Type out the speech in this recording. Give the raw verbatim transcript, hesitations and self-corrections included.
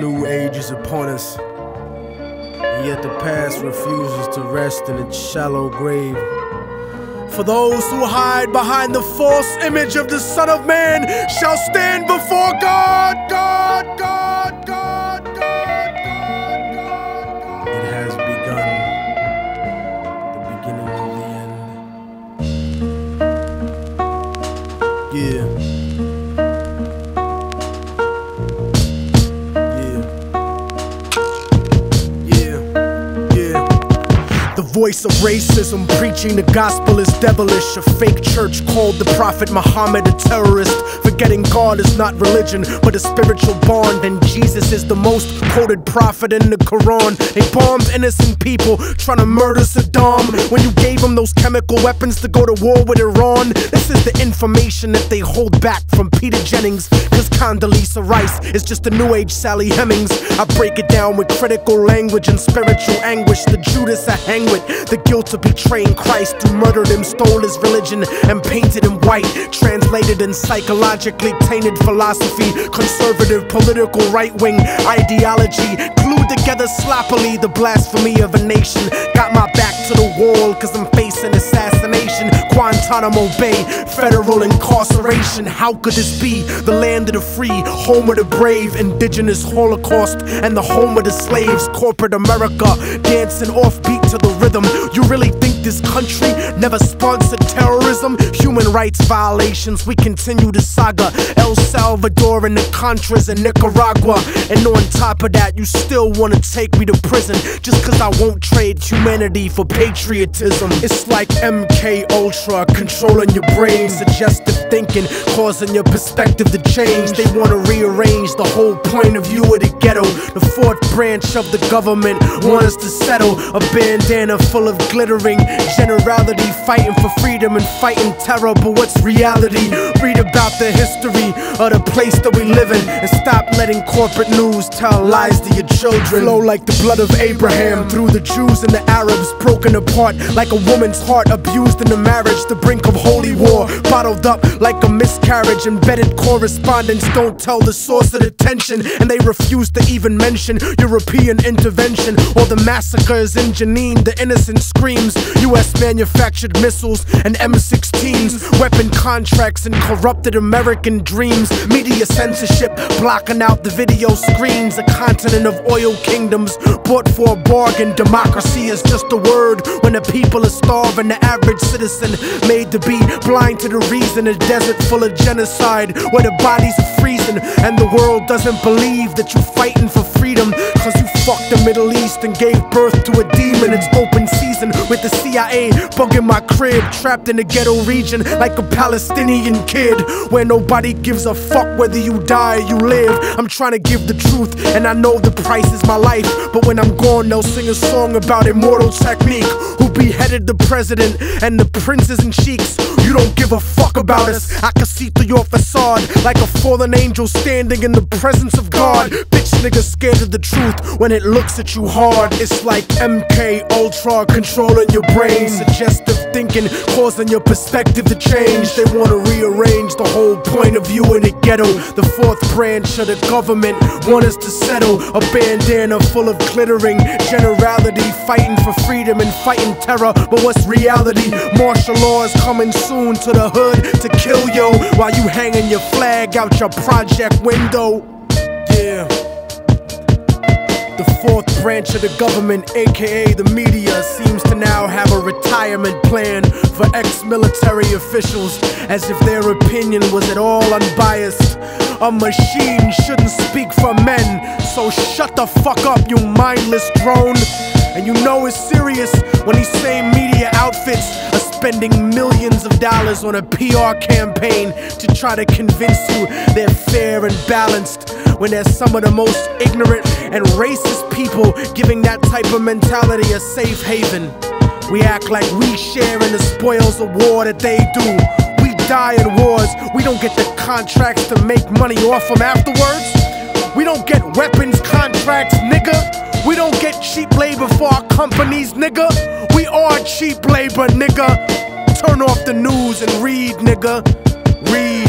new age is upon us, and yet the past refuses to rest in its shallow grave. For those who hide behind the false image of the Son of Man shall stand before God, God, God, God, God, God, God. It has begun, the beginning of the end. Yeah. Voice of racism, preaching the gospel is devilish. A fake church called the Prophet Muhammad a terrorist, forgetting God is not religion but a spiritual bond, and Jesus is the most quoted prophet in the Quran. They bombed innocent people trying to murder Saddam when you gave them those chemical weapons to go to war with Iran. This is the information that they hold back from Peter Jennings, cause Condoleezza Rice is just a new age Sally Hemings. I break it down with critical language and spiritual anguish. The Judas I hang with, the guilt of betraying Christ, who murdered him, stole his religion, and painted him white. Translated in psychologically tainted philosophy, conservative political right-wing ideology, glued together sloppily the blasphemy of a nation. Got my back to the wall cause I'm facing assassination, Guantanamo Bay, federal incarceration. How could this be? The land of the free, home of the brave, indigenous holocaust, and the home of the slaves. Corporate America dancing offbeat to the rhythm. You really think this country never sponsored terrorism? Human rights violations, we continue the saga. El Salvador and the Contras in Nicaragua. And on top of that, you still wanna take me to prison just cause I won't trade humanity for patriotism. It's like M K Ultra controlling your brain, suggestive thinking causing your perspective to change. They wanna rearrange the whole point of view of the ghetto. The fourth branch of the government want us to settle. A bandana full of glittering generality, fighting for freedom and fighting terror. But what's reality? Read about the history of the place that we live in, and stop letting corporate news tell lies to your children. Flow like the blood of Abraham through the Jews and the Arabs, broken apart like a woman's heart, abused in the marriage, the brink of holy war, bottled up like a miscarriage. Embedded correspondents don't tell the source of the tension, and they refuse to even mention European intervention or the massacres in Jenin. The innocent screams, U S manufactured missiles and M sixteens, weapon contracts and corrupted American dreams. Media censorship blocking out the video screens. A continent of oil kingdoms bought for a bargain. Democracy is just a word when the people are starving. The average citizen made to be blind to the reason. A desert full of genocide where the bodies are freezing, and the world doesn't believe that you're fighting for freedom cause you fucked the Middle East and gave birth to a demon. It's open season with the C I A bugging my crib, trapped in the ghetto region like a Palestinian kid, where nobody gives a fuck whether you die or you live. I'm trying to give the truth and I know the price is my life, but when I'm gone they'll sing a song about Immortal technique, who beheaded the president and the princes and sheiks. You don't give a fuck about us. I can see through your facade like a fallen angel standing in the presence of God. Bitch nigga scared of the truth when it looks at you hard. It's like M K Ultra controlling your brain, suggestive thinking causing your perspective to change. They wanna rearrange the whole point of view in the ghetto. The fourth branch of the government want us to settle. A bandana full of glittering generality, fighting for freedom and fighting terror. But what's reality? Martial law is coming soon to the hood to kill yo while you hanging your flag out your project window. Yeah. The fourth branch of the government, aka the media, seems to now have a retirement plan for ex-military officials, as if their opinion was at all unbiased. A machine shouldn't speak for men, so shut the fuck up, you mindless drone. And you know it's serious when these same media outfits are spending millions of dollars on a P R campaign to try to convince you they're fair and balanced, when they're some of the most ignorant and racist people giving that type of mentality a safe haven. We act like we share in the spoils of war that they do. We die in wars, we don't get the contracts to make money off them afterwards. We don't get weapons contracts, nigga. We don't get cheap labor for our companies, nigga. We are cheap labor, nigga. Turn off the news and read, nigga. Read.